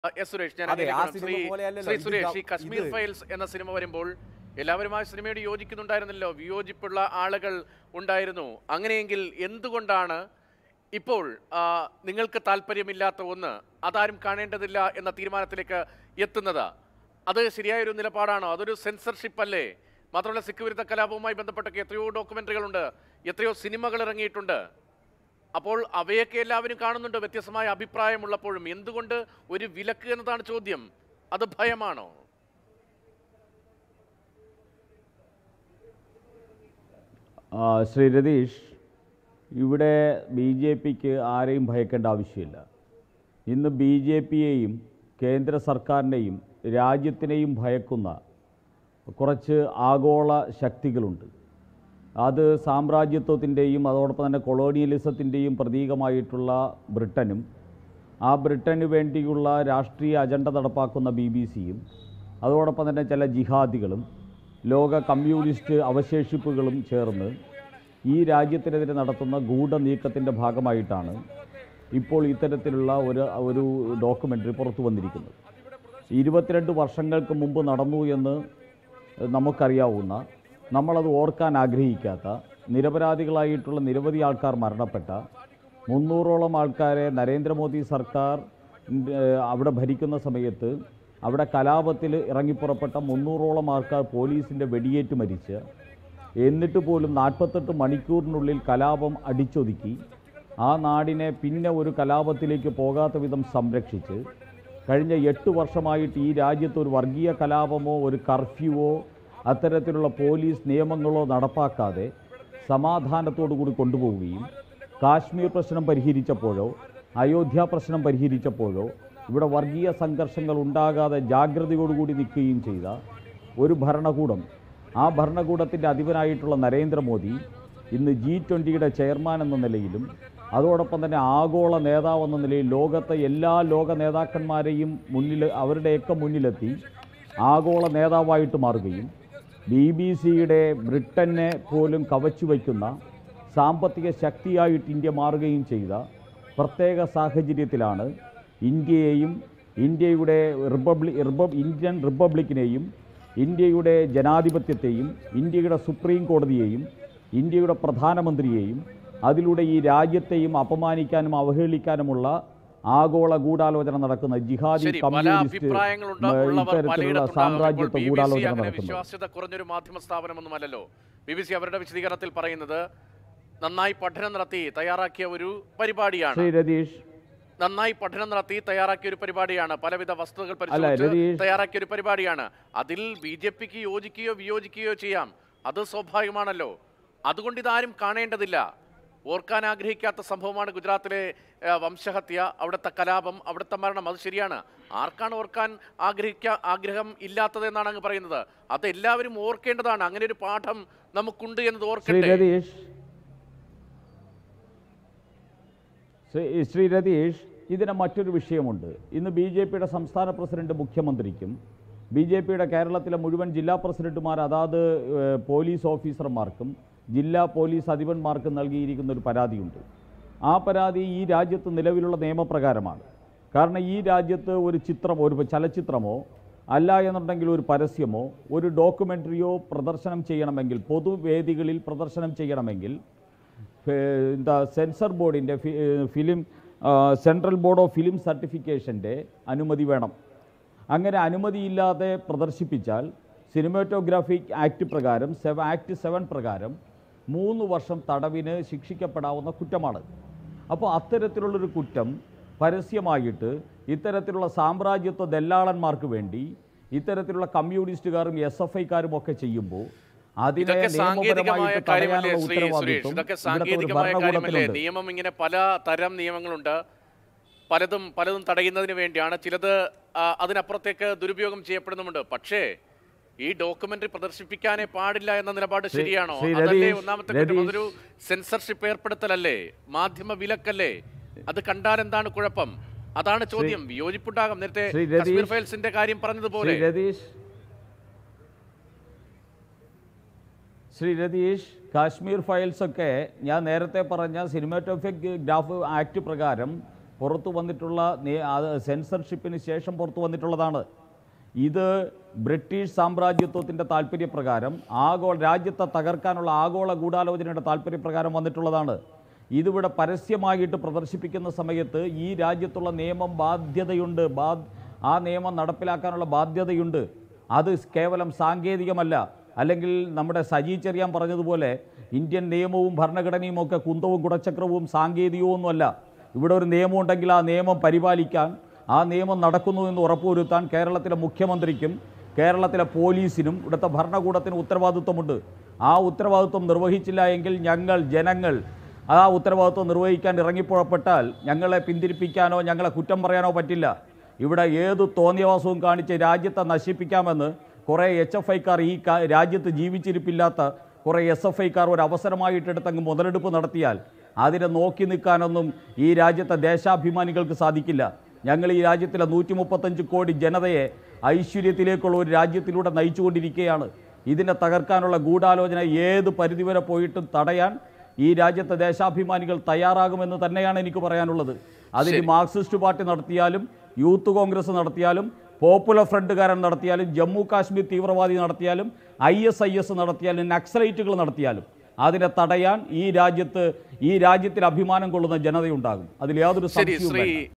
S Suresh, ഞാൻ ശ്രീ സുരേഷ്, ഈ Kashmir files എന്ന സിനിമ വരുമ്പോൾ എല്ലാവരും ആ സിനിമയോട് യോജിക്കുന്നുണ്ടായിരുന്നല്ലോ, വിയോജിപ്പുള്ള ആളുകൾ ഉണ്ടായിരുന്നു. അങ്ങനെയെങ്കിൽ എന്തുകൊണ്ടാണ് ഇപ്പോൾ നിങ്ങൾക്ക് താല്പര്യമില്ലാത്ത ഒന്ന് അതാരും കാണേണ്ടതില്ല എന്ന തീരുമാനത്തിലേക്ക് എത്തുന്നത്? അത് ശരിയായൊരു നിലപാടാണോ? അതൊരു സെൻസർഷിപ്പ് അല്ലേ? മാത്രമല്ല, സിഖ് വിരുദ്ധ കലാപവുമായി ബന്ധപ്പെട്ടൊക്കെ എത്രയോ ഡോക്യുമെന്ററികളുണ്ട്, എത്രയോ സിനിമകൾ ഇറങ്ങിയിട്ടുണ്ട്. അപ്പോൾ അവയൊക്കെ എല്ലാവരും കാണുന്നുണ്ട്. വ്യത്യസ്തമായ അഭിപ്രായമുള്ളപ്പോഴും എന്തുകൊണ്ട് ഒരു വിലക്ക് എന്നതാണ് ചോദ്യം. അത് ഭയമാണോ? ശ്രീ രതീഷ്, ഇവിടെ ബി ജെ പിക്ക് ആരെയും ഭയക്കേണ്ട ആവശ്യമില്ല. ഇന്ന് ബി ജെ പിയെയും കേന്ദ്ര സർക്കാരിനെയും രാജ്യത്തിനെയും ഭയക്കുന്ന കുറച്ച് ആഗോള ശക്തികളുണ്ട്. അത് സാമ്രാജ്യത്വത്തിൻ്റെയും അതോടൊപ്പം തന്നെ കൊളോണിയലിസത്തിൻ്റെയും പ്രതീകമായിട്ടുള്ള ബ്രിട്ടനും ആ ബ്രിട്ടന് വേണ്ടിയുള്ള രാഷ്ട്രീയ അജണ്ട നടപ്പാക്കുന്ന BBC-യും അതോടൊപ്പം തന്നെ ചില ജിഹാദികളും ലോക കമ്മ്യൂണിസ്റ്റ് അവശേഷിപ്പുകളും ചേർന്ന് ഈ രാജ്യത്തിനെതിരെ നടത്തുന്ന ഗൂഢനീക്കത്തിൻ്റെ ഭാഗമായിട്ടാണ് ഇപ്പോൾ ഇത്തരത്തിലുള്ള ഒരു ഡോക്യുമെൻ്ററി പുറത്തു വന്നിരിക്കുന്നത്. 22 വർഷങ്ങൾക്ക് മുമ്പ് നടന്നു എന്ന് നമുക്കറിയാവുന്ന, നമ്മളത് ഓർക്കാൻ ആഗ്രഹിക്കാത്ത, നിരപരാധികളായിട്ടുള്ള നിരവധി ആൾക്കാർ മരണപ്പെട്ട 300ഓളം ആൾക്കാരെ നരേന്ദ്രമോദി സർക്കാർ അവിടെ ഭരിക്കുന്ന സമയത്ത് അവിടെ കലാപത്തിൽ ഇറങ്ങിപ്പുറപ്പെട്ട 300ഓളം ആൾക്കാർ പോലീസിൻ്റെ വെടിയേറ്റ് മരിച്ച്, എന്നിട്ട് പോലും 48 മണിക്കൂറിനുള്ളിൽ കലാപം അടിച്ചൊതുക്കി ആ നാടിനെ പിന്നെ ഒരു കലാപത്തിലേക്ക് പോകാത്ത വിധം സംരക്ഷിച്ച് കഴിഞ്ഞ 8 വർഷമായിട്ട് ഈ രാജ്യത്ത് ഒരു വർഗീയ കലാപമോ ഒരു കർഫ്യൂവോ അത്തരത്തിലുള്ള പോലീസ് നിയമങ്ങളോ നടപ്പാക്കാതെ സമാധാനത്തോടു കൂടി കൊണ്ടുപോവുകയും കാശ്മീർ പ്രശ്നം പരിഹരിച്ചപ്പോഴോ അയോധ്യ പ്രശ്നം പരിഹരിച്ചപ്പോഴോ ഇവിടെ വർഗീയ സംഘർഷങ്ങൾ ഉണ്ടാകാതെ ജാഗ്രതയോടുകൂടി നിൽക്കുകയും ചെയ്ത ഒരു ഭരണകൂടം, ആ ഭരണകൂടത്തിൻ്റെ അധിപനായിട്ടുള്ള നരേന്ദ്രമോദി ഇന്ന് G20യുടെ ചെയർമാൻ എന്ന നിലയിലും അതോടൊപ്പം തന്നെ ആഗോള നേതാവ് എന്ന നിലയിൽ ലോകത്തെ എല്ലാ ലോക നേതാക്കന്മാരെയും അവരുടെയൊക്കെ മുന്നിലെത്തി ആഗോള നേതാവായിട്ട് മാറുകയും BBC-യുടെ ബ്രിട്ടനെ പോലും കവച്ചു വയ്ക്കുന്ന സാമ്പത്തിക ശക്തിയായിട്ട് ഇന്ത്യ മാറുകയും ചെയ്ത പ്രത്യേക സാഹചര്യത്തിലാണ് ഇന്ത്യയെയും ഇന്ത്യയുടെ ഇന്ത്യൻ റിപ്പബ്ലിക്കിനെയും ഇന്ത്യയുടെ ജനാധിപത്യത്തെയും ഇന്ത്യയുടെ സുപ്രീം കോടതിയെയും ഇന്ത്യയുടെ പ്രധാനമന്ത്രിയെയും അതിലൂടെ ഈ രാജ്യത്തെയും അപമാനിക്കാനും അവഹേളിക്കാനുമുള്ള ആഗോള ഗൂഢാലോചന നടക്കുന്ന ജിഹാദി കമ്മ്യൂണിസ്റ്റ് ഇത്തരത്തിലുള്ള സാമ്രാജ്യത്വ ഗൂഢാലോചന നടക്കുന്നത്. വിശ്വാസ്യത കുറഞ്ഞൊരു മാധ്യമ സ്ഥാപനമൊന്നുമല്ലല്ലോ BBC. അവരുടെ വിശദീകരണത്തിൽ പറയുന്നത് നന്നായി പഠനം നടത്തി തയ്യാറാക്കിയ ഒരു പരിപാടിയാണ്. ശ്രീ രതീഷ്, നന്നായി പഠനം നടത്തി തയ്യാറാക്കിയ ഒരു പരിപാടിയാണ്, പലവിധ വസ്തുതകൾ പരിശോധിച്ച് തയ്യാറാക്കിയ ഒരു പരിപാടിയാണ്. അതിൽ BJPക്ക് യോജിക്കുകയോ വിയോജിക്കുകയോ ചെയ്യാം, അത് സ്വാഭാവികമാണല്ലോ. അതുകൊണ്ട് ഇതാരും കാണേണ്ടതില്ല. ഓർക്കാൻ ആഗ്രഹിക്കാത്ത സംഭവമാണ് ഗുജറാത്തിലെ വംശഹത്യ, അവിടുത്തെ കലാപം, അവിടുത്തെ മരണം. അത് ശരിയാണ്. ആർക്കാണ് ഓർക്കാൻ ആഗ്രഹം ഇല്ലാത്തതെന്നാണ് അങ്ങ് പറയുന്നത്? അത് എല്ലാവരും ഓർക്കേണ്ടതാണ്. അങ്ങനെ ഒരു പാഠം നമുക്കുണ്ട് എന്നത് ഓർക്കട്ടെ. ശ്രീ രതീഷ്, ഇതിന് മറ്റൊരു വിഷയമുണ്ട്. ഇന്ന് BJPയുടെ സംസ്ഥാന പ്രസിഡന്റ് മുഖ്യമന്ത്രിക്കും BJPയുടെ കേരളത്തിലെ മുഴുവൻ ജില്ലാ പ്രസിഡന്റുമാർ അതാത് പോലീസ് ഓഫീസർമാർക്കും ജില്ലാ പോലീസ് അധിപന്മാർക്കും നൽകിയിരിക്കുന്ന ഒരു പരാതിയുണ്ട്. ആ പരാതി ഈ രാജ്യത്ത് നിലവിലുള്ള നിയമപ്രകാരമാണ്. കാരണം ഈ രാജ്യത്ത് ഒരു ചിത്രമോ ഒരു ചലച്ചിത്രമോ അല്ല എന്നുണ്ടെങ്കിൽ ഒരു പരസ്യമോ ഒരു ഡോക്യുമെൻ്ററിയോ പ്രദർശനം ചെയ്യണമെങ്കിൽ, പൊതുവേദികളിൽ പ്രദർശനം ചെയ്യണമെങ്കിൽ സെൻസർ ബോർഡിൻ്റെ സെൻട്രൽ ബോർഡ് ഓഫ് ഫിലിം സർട്ടിഫിക്കേഷൻ്റെ അനുമതി വേണം. അങ്ങനെ അനുമതിയില്ലാതെ പ്രദർശിപ്പിച്ചാൽ സിനിമാറ്റോഗ്രാഫിക് ആക്ട് പ്രകാരം ആക്ട് 7 പ്രകാരം 3 വർഷം തടവിന് ശിക്ഷിക്കപ്പെടാവുന്ന കുറ്റമാണ്. അപ്പോൾ അത്തരത്തിലുള്ളൊരു കുറ്റം പരസ്യമായിട്ട് ഇത്തരത്തിലുള്ള സാമ്രാജ്യത്വ ദല്ലാളന്മാർക്ക് വേണ്ടി ഇത്തരത്തിലുള്ള കമ്മ്യൂണിസ്റ്റുകാരും SFIക്കാരും ഒക്കെ ചെയ്യുമ്പോൾ അതിനെ നിയമപരമായിട്ട് തടയാനുള്ള ഉത്തരവാദിത്വം നിയമം ഇങ്ങനെ പല തരം നിയമങ്ങളുണ്ട്. പലതും തടയുന്നതിന് വേണ്ടിയാണ്, ചിലത് അതിനപ്പുറത്തേക്ക് ദുരുപയോഗം ചെയ്യപ്പെടുന്നുമുണ്ട്. പക്ഷേ ഈ ഡോക്യുമെന്ററി പ്രദർശിപ്പിക്കാനേ പാടില്ല എന്ന നിലപാട് ശരിയാണോ? അതല്ലേ ഒന്നാമത്തെ കാര്യം. അതൊരു സെൻസർഷിപ്പ് ഏർപ്പെടുത്തലല്ലേ, മാധ്യമ വിലക്കല്ലേ? അത് കണ്ടാൽ എന്താണ് കുഴപ്പം? അതാണ് ചോദ്യം. വിയോജിപ്പുണ്ടാകാം. നേരത്തെ കശ്മീർ ഫയൽസിന്റെ കാര്യം പറഞ്ഞതുപോലെ. ശ്രീ രതീഷ്, കാശ്മീർ ഫയൽസൊക്കെ ഞാൻ നേരത്തെ പറഞ്ഞ സിനിമാറ്റോഗ്രാഫ് ആക്ട് പ്രകാരം പുറത്തു വന്നിട്ടുള്ള സെൻസർഷിപ്പിന് ശേഷം പുറത്തു വന്നിട്ടുള്ളതാണ്. ഇത് ബ്രിട്ടീഷ് സാമ്രാജ്യത്വത്തിൻ്റെ താല്പര്യപ്രകാരം രാജ്യത്തെ തകർക്കാനുള്ള ആഗോള ഗൂഢാലോചനയുടെ താല്പര്യപ്രകാരം വന്നിട്ടുള്ളതാണ്. ഇതിവിടെ പരസ്യമായിട്ട് പ്രദർശിപ്പിക്കുന്ന സമയത്ത് ഈ രാജ്യത്തുള്ള നിയമം ബാധ്യതയുണ്ട്, ആ നിയമം നടപ്പിലാക്കാനുള്ള ബാധ്യതയുണ്ട്. അത് കേവലം സാങ്കേതികമല്ല. അല്ലെങ്കിൽ നമ്മുടെ സജി ചെറിയാൻ പറഞ്ഞതുപോലെ ഇന്ത്യൻ നിയമവും ഭരണഘടനയും ഒക്കെ കുന്തവും കുടച്ചക്രവും സാങ്കേതികവും ഒന്നുമല്ല. ഇവിടെ ഒരു നിയമം ഉണ്ടെങ്കിൽ ആ നിയമം പരിപാലിക്കാൻ, ആ നിയമം നടക്കുന്നു എന്ന് ഉറപ്പുവരുത്താൻ കേരളത്തിലെ മുഖ്യമന്ത്രിക്കും കേരളത്തിലെ പോലീസിനും ഇവിടുത്തെ ഭരണകൂടത്തിനും ഉത്തരവാദിത്വമുണ്ട്. ആ ഉത്തരവാദിത്വം നിർവഹിച്ചില്ല എങ്കിൽ ജനങ്ങൾ ആ ഉത്തരവാദിത്വം നിർവഹിക്കാൻ ഇറങ്ങിപ്പുറപ്പെട്ടാൽ ഞങ്ങളെ പിന്തിരിപ്പിക്കാനോ ഞങ്ങളെ കുറ്റം പറയാനോ പറ്റില്ല. ഇവിടെ ഏതു തോന്നിയവാസവും കാണിച്ച് രാജ്യത്തെ നശിപ്പിക്കാമെന്ന് കുറേ HFIക്കാർ, ഈ രാജ്യത്ത് ജീവിച്ചിരിപ്പില്ലാത്ത കുറേ SFIക്കാർ ഒരു അവസരമായിട്ടെടുത്തങ്ങ് മുതലെടുപ്പ് നടത്തിയാൽ അതിനെ നോക്കി നിൽക്കാനൊന്നും ഈ രാജ്യത്തെ ദേശാഭിമാനികൾക്ക് സാധിക്കില്ല. ഞങ്ങൾ ഈ രാജ്യത്തിലെ 135 കോടി ജനതയെ ഐശ്വര്യത്തിലേക്കുള്ള ഒരു രാജ്യത്തിലൂടെ നയിച്ചുകൊണ്ടിരിക്കുകയാണ്. ഇതിനെ തകർക്കാനുള്ള ഗൂഢാലോചന ഏത് പരിധിവരെ പോയിട്ടും തടയാൻ ഈ രാജ്യത്തെ ദേശാഭിമാനികൾ തയ്യാറാകുമെന്ന് തന്നെയാണ് എനിക്ക് പറയാനുള്ളത്. അതിന് മാർക്സിസ്റ്റ് പാർട്ടി നടത്തിയാലും, യൂത്ത് കോൺഗ്രസ് നടത്തിയാലും, പോപ്പുലർ ഫ്രണ്ടുകാരൻ നടത്തിയാലും, ജമ്മു കാശ്മീർ തീവ്രവാദി നടത്തിയാലും, ISIS നടത്തിയാലും, നക്സലൈറ്റുകൾ നടത്തിയാലും അതിനെ തടയാൻ ഈ രാജ്യത്തിൽ അഭിമാനം കൊള്ളുന്ന ജനതയുണ്ടാകും. അതിൽ യാതൊരു സംശയവും വേണ്ട.